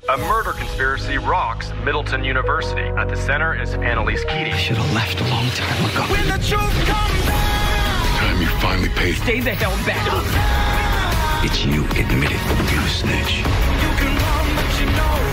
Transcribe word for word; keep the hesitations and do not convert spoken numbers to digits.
A murder conspiracy rocks Middleton University. At the center is Annalise Keating. I should have left a long time ago. When the truth comes out, Time you finally paid. Stay the hell back. It's you, admit it. You snitch. you can run, but you know